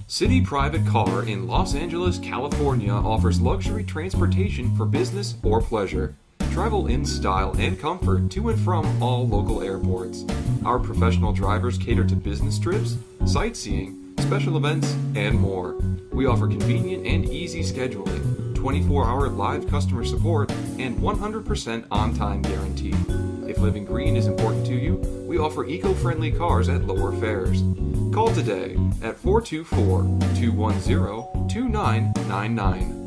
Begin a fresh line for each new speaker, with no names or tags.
City Private Car in Los Angeles, California offers luxury transportation for business or pleasure. Travel in style and comfort to and from all local airports. Our professional drivers cater to business trips, sightseeing, special events, and more. We offer convenient and easy scheduling, 24-hour live customer support, and 100% on-time guarantee. If living green is important to you, we offer eco-friendly cars at lower fares. Call today at 424-210-2999.